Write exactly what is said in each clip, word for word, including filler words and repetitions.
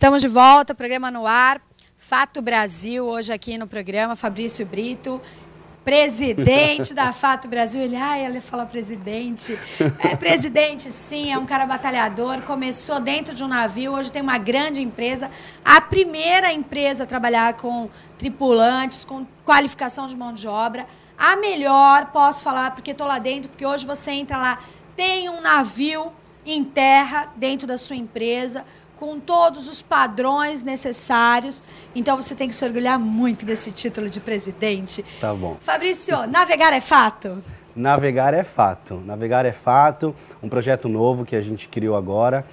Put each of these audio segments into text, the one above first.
Estamos de volta, programa no ar, Fato Brasil, hoje aqui no programa, Fabrício Brito, presidente da Fato Brasil. Ele, ai, ela fala presidente. É presidente, sim, é um cara batalhador, começou dentro de um navio, hoje tem uma grande empresa, a primeira empresa a trabalhar com tripulantes, com qualificação de mão de obra, a melhor, posso falar, porque estou lá dentro, porque hoje você entra lá, tem um navio em terra dentro da sua empresa, com todos os padrões necessários. Então, você tem que se orgulhar muito desse título de presidente. Tá bom. Fabrício, navegar é fato? Navegar é fato. Navegar é fato, um projeto novo que a gente criou agora.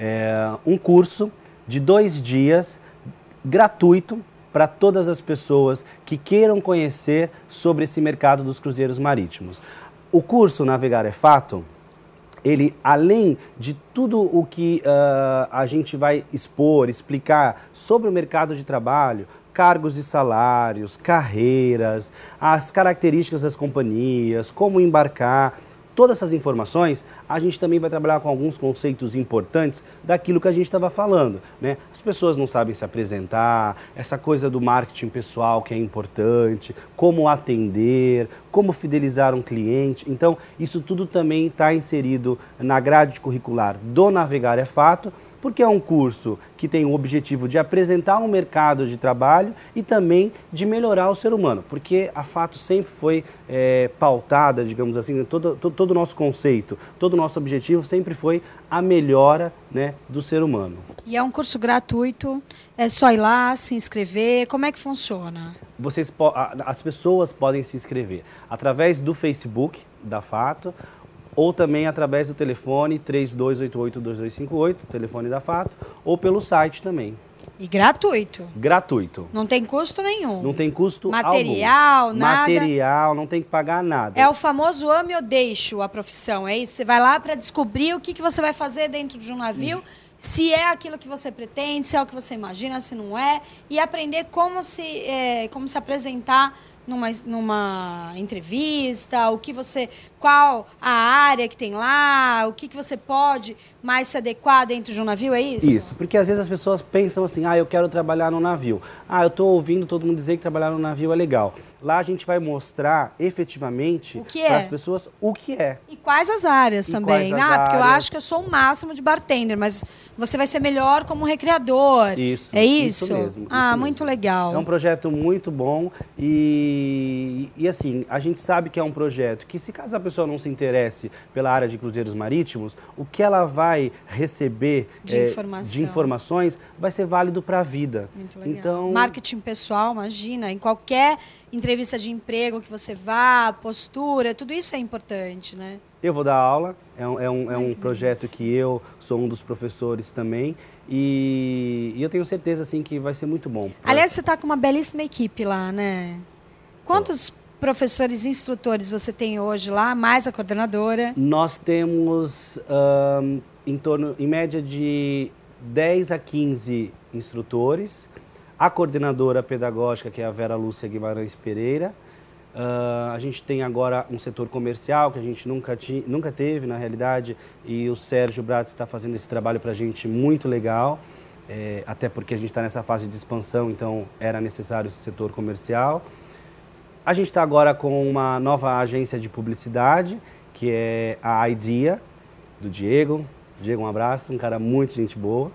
É um curso de dois dias, gratuito, para todas as pessoas que queiram conhecer sobre esse mercado dos cruzeiros marítimos. O curso Navegar é Fato, ele, além de tudo o que uh, a gente vai expor, explicar sobre o mercado de trabalho, cargos e salários, carreiras, as características das companhias, como embarcar, todas essas informações, a gente também vai trabalhar com alguns conceitos importantes daquilo que a gente estava falando, né? As pessoas não sabem se apresentar, essa coisa do marketing pessoal que é importante, como atender, como fidelizar um cliente. Então, isso tudo também está inserido na grade curricular do Navegar é Fato, porque é um curso que tem o objetivo de apresentar um mercado de trabalho e também de melhorar o ser humano, porque a Fato sempre foi é, pautada, digamos assim, todo, todo, todo o nosso conceito, todo o nosso objetivo sempre foi a melhora, né, do ser humano. E é um curso gratuito, é só ir lá, se inscrever, como é que funciona? Vocês, as pessoas podem se inscrever através do Facebook da Fato, ou também através do telefone três dois oito oito, dois dois cinco oito, telefone da Fato, ou pelo site também. E gratuito? Gratuito. Não tem custo nenhum? Não tem custo Material, algum. nada? Material, não tem que pagar nada. É o famoso ame ou deixo a profissão, é isso? Você vai lá para descobrir o que, que você vai fazer dentro de um navio, se é aquilo que você pretende, se é o que você imagina, se não é, e aprender como se, é, como se apresentar numa, numa entrevista, o que você, qual a área que tem lá, o que, que você pode mais se adequar dentro de um navio, é isso? Isso, porque às vezes as pessoas pensam assim, ah, eu quero trabalhar no navio. Ah, eu estou ouvindo todo mundo dizer que trabalhar no navio é legal. Lá a gente vai mostrar efetivamente para as pessoas o que é. E quais as áreas e também. Quais as ah, áreas. Porque eu acho que eu sou o máximo de bartender, mas você vai ser melhor como recreador. Isso. É isso? Isso mesmo. Ah, isso muito mesmo. legal. É um projeto muito bom e, e assim, a gente sabe que é um projeto que, se caso a pessoa não se interesse pela área de cruzeiros marítimos, o que ela vai receber de, é, informação. de informações vai ser válido para a vida. Muito legal. Então, marketing pessoal, imagina, em qualquer entrevista de emprego que você vá, postura, tudo isso é importante, né? Eu vou dar aula, é um, é um, é um projeto delícia. Que eu sou um dos professores também e, e eu tenho certeza assim, que vai ser muito bom. Aliás, você está com uma belíssima equipe lá, né? Quantos professores e instrutores você tem hoje lá, mais a coordenadora? Nós temos um, em torno, em média, de dez a quinze instrutores, a coordenadora pedagógica, que é a Vera Lúcia Guimarães Pereira. Uh, a gente tem agora um setor comercial que a gente nunca, ti, nunca teve, na realidade, e o Sérgio Bratis está fazendo esse trabalho para a gente muito legal, é, até porque a gente está nessa fase de expansão, então era necessário esse setor comercial. A gente está agora com uma nova agência de publicidade, que é a Idea, do Diego. Diego, um abraço, um cara muito gente boa.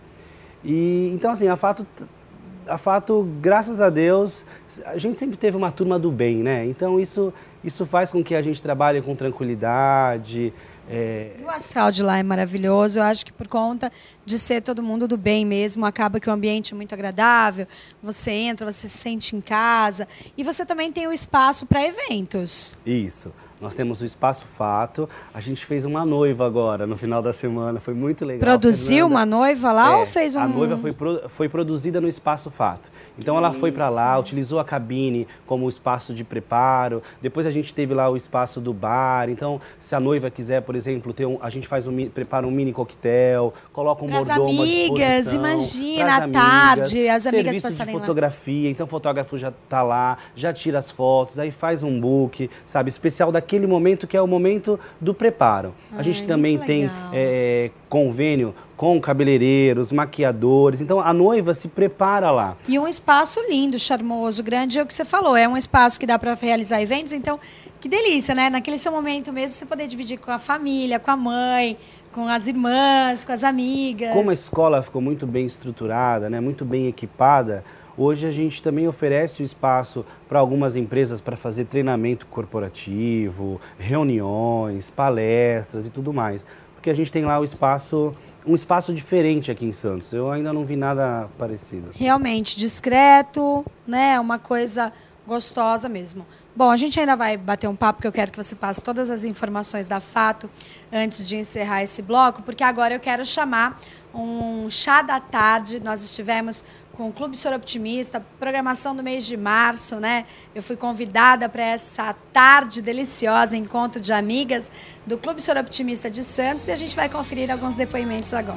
E, então, assim, a Fato... A Fato, graças a Deus, a gente sempre teve uma turma do bem, né? Então isso, isso faz com que a gente trabalhe com tranquilidade. É... E o astral de lá é maravilhoso, eu acho que por conta de ser todo mundo do bem mesmo, acaba que o ambiente é muito agradável, você entra, você se sente em casa e você também tem o espaço para eventos. Isso. Nós temos o Espaço Fato, a gente fez uma noiva agora, no final da semana, foi muito legal. Produziu Fernanda. Uma noiva lá é, ou fez um... A noiva foi, pro, foi produzida no Espaço Fato. Então ela foi para lá, utilizou a cabine como espaço de preparo, depois a gente teve lá o espaço do bar, então se a noiva quiser, por exemplo, ter um, a gente faz um, prepara um mini coquetel, coloca um pras mordomo amigas, à disposição. imagina, à tarde, as amigas passarem passarem de fotografia, lá. Então o fotógrafo já tá lá, já tira as fotos, aí faz um book, sabe, especial daquele naquele momento que é o momento do preparo. Ai, a gente também tem é, convênio com cabeleireiros, maquiadores, então a noiva se prepara lá. E um espaço lindo, charmoso, grande, é o que você falou, é um espaço que dá para realizar eventos, então que delícia, né? Naquele seu momento mesmo você poder dividir com a família, com a mãe, com as irmãs, com as amigas. Como a escola ficou muito bem estruturada, né, muito bem equipada, hoje a gente também oferece o espaço para algumas empresas para fazer treinamento corporativo, reuniões, palestras e tudo mais. Porque a gente tem lá o espaço, um espaço diferente aqui em Santos. Eu ainda não vi nada parecido. Realmente discreto, né? Uma coisa gostosa mesmo. Bom, a gente ainda vai bater um papo, porque eu quero que você passe todas as informações da Fato antes de encerrar esse bloco, porque agora eu quero chamar um chá da tarde. Nós estivemos com o Clube Soroptimista, programação do mês de março, né? Eu fui convidada para essa tarde deliciosa, encontro de amigas do Clube Soroptimista de Santos, e a gente vai conferir alguns depoimentos agora.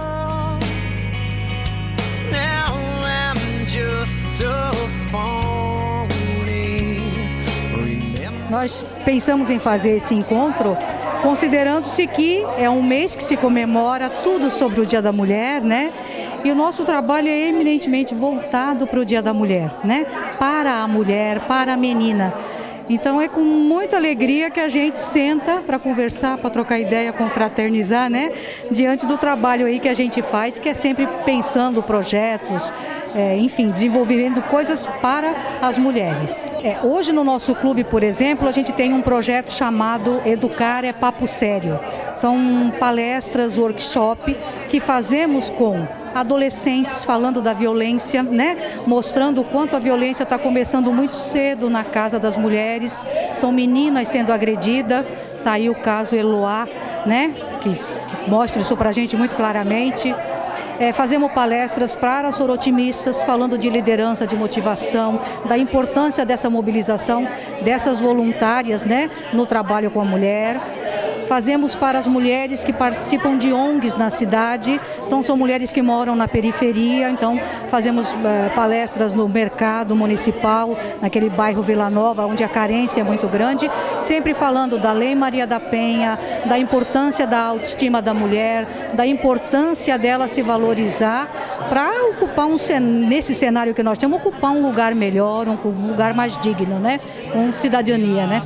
Nós pensamos em fazer esse encontro considerando-se que é um mês que se comemora tudo sobre o Dia da Mulher, né? E o nosso trabalho é eminentemente voltado para o Dia da Mulher, né? Para a mulher, para a menina. Então é com muita alegria que a gente senta para conversar, para trocar ideia, confraternizar, né? Diante do trabalho aí que a gente faz, que é sempre pensando projetos, é, enfim, desenvolvendo coisas para as mulheres. É, hoje no nosso clube, por exemplo, a gente tem um projeto chamado Educar é Papo Sério. São palestras, workshop que fazemos com adolescentes falando da violência, né? Mostrando o quanto a violência está começando muito cedo na casa das mulheres. São meninas sendo agredidas. Está aí o caso Eloá, né? Que, que mostra isso para a gente muito claramente. É, fazemos palestras para sorotimistas, falando de liderança, de motivação, da importância dessa mobilização, dessas voluntárias, né? No trabalho com a mulher. Fazemos para as mulheres que participam de O N Gs na cidade, então são mulheres que moram na periferia, então fazemos uh, palestras no mercado municipal, naquele bairro Vila Nova, onde a carência é muito grande, sempre falando da Lei Maria da Penha, da importância da autoestima da mulher, da importância dela se valorizar para ocupar um, nesse cenário que nós temos, ocupar um lugar melhor, um lugar mais digno, né? Com cidadania, né?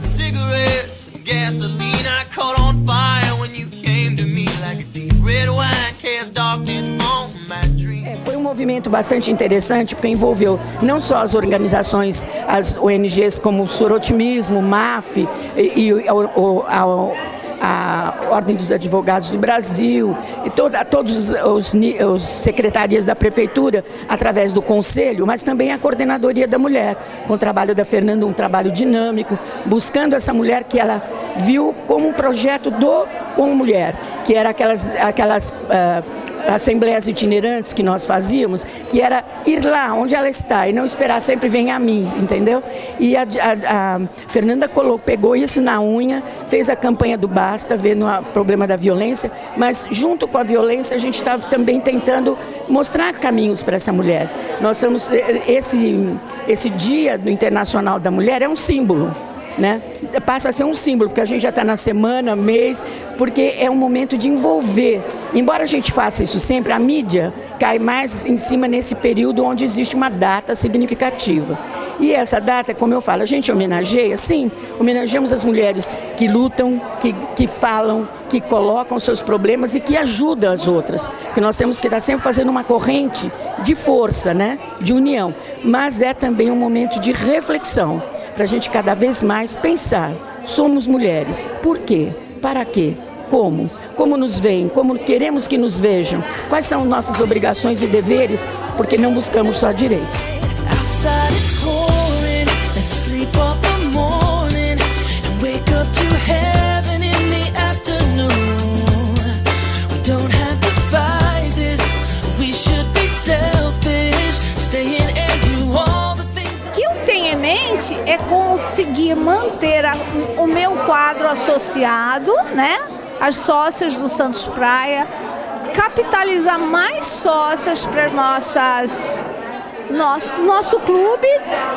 Gasoline, I caught on fire when you came to me like a deep red wine cast darkness on my dream. É, foi um movimento bastante interessante porque envolveu não só as organizações, as O N Gs como o Sorotimismo, M A F e, e o, a, a Ordem dos Advogados do Brasil e toda, todos os, os secretarias da Prefeitura através do Conselho, mas também a Coordenadoria da Mulher, com o trabalho da Fernanda, um trabalho dinâmico, buscando essa mulher que ela viu como um projeto do Com Mulher, que era aquelas, aquelas uh, assembleias itinerantes que nós fazíamos, que era ir lá onde ela está e não esperar sempre vem a mim, entendeu? E a, a, a Fernanda colocou, pegou isso na unha, fez a campanha do Basta, vendo o problema da violência, mas junto com a violência a gente estava também tentando mostrar caminhos para essa mulher. Nós estamos, esse, esse Dia do Internacional da Mulher é um símbolo, né? Passa a ser um símbolo, porque a gente já está na semana, mês, porque é um momento de envolver. Embora a gente faça isso sempre, a mídia cai mais em cima nesse período onde existe uma data significativa. E essa data, como eu falo, a gente homenageia, sim, homenageamos as mulheres que lutam, que, que falam, que colocam seus problemas e que ajudam as outras. Porque nós temos que estar sempre fazendo uma corrente de força, né? De união. Mas é também um momento de reflexão, para a gente cada vez mais pensar, somos mulheres, por quê? Para quê? Como? Como nos veem? Como queremos que nos vejam? Quais são nossas obrigações e deveres? Porque não buscamos só direitos. É conseguir manter a, o meu quadro associado, né? As sócias do Santos Praia, capitalizar mais sócias para nossas Nosso, nosso clube,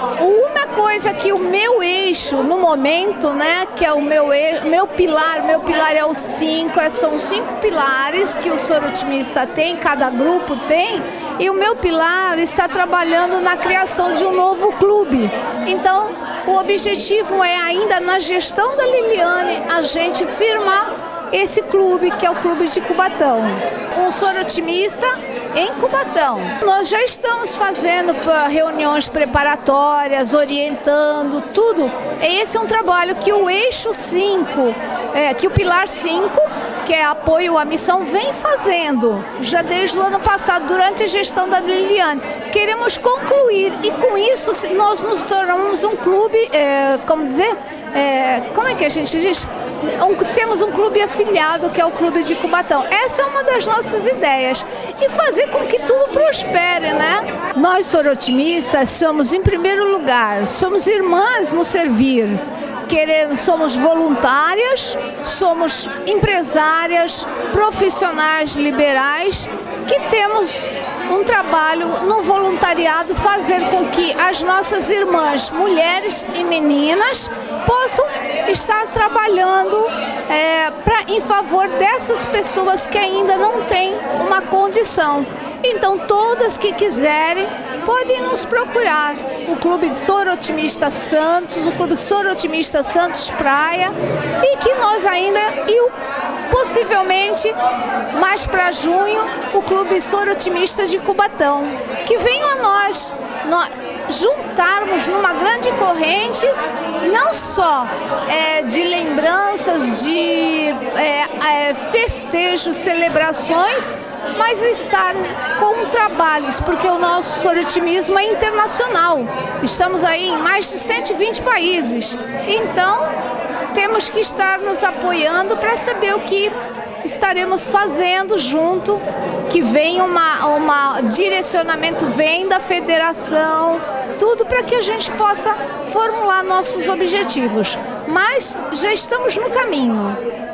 uma coisa que o meu eixo no momento, né, que é o meu, eixo, meu pilar, meu pilar é o cinco, são cinco pilares que o Sorotimista tem, cada grupo tem, e o meu pilar está trabalhando na criação de um novo clube. Então, o objetivo é ainda na gestão da Liliane a gente firmar esse clube, que é o Clube de Cubatão. Um Sorotimista em Cubatão. Nós já estamos fazendo reuniões preparatórias, orientando, tudo. Esse é um trabalho que o eixo cinco, é, que o pilar cinco, que é apoio à missão, vem fazendo, já desde o ano passado, durante a gestão da Liliane. Queremos concluir e com isso nós nos tornamos um clube, é, como dizer, é, como é que a gente diz? Um, temos um clube afiliado, que é o Clube de Cubatão. Essa é uma das nossas ideias. E fazer com que tudo prospere, né? Nós, sorotimistas, somos, em primeiro lugar, somos irmãs no servir. Queremos, somos voluntárias, somos empresárias, profissionais liberais, que temos um trabalho no voluntariado, fazer com que as nossas irmãs, mulheres e meninas, possam estar trabalhando é, pra, em favor dessas pessoas que ainda não têm uma condição. Então, todas que quiserem podem nos procurar. O Clube Sorotimista Santos, o Clube Sorotimista Santos Praia, e que nós ainda, e o, possivelmente, mais para junho, o Clube Sorotimista de Cubatão. Que venham a nós, nós juntarmos numa grande corrente, não só é, de lembranças, de é, é, festejos, celebrações, mas estar com trabalhos, porque o nosso sorotimismo é internacional. Estamos aí em mais de cento e vinte países. Então, temos que estar nos apoiando para saber o que estaremos fazendo junto, que vem uma, uma direcionamento, vem da federação, tudo para que a gente possa formular nossos objetivos. Mas já estamos no caminho.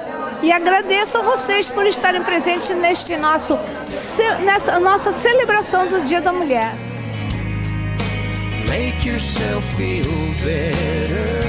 E agradeço a vocês por estarem presentes neste nosso, nessa nossa celebração do Dia da Mulher. Make yourself feel better.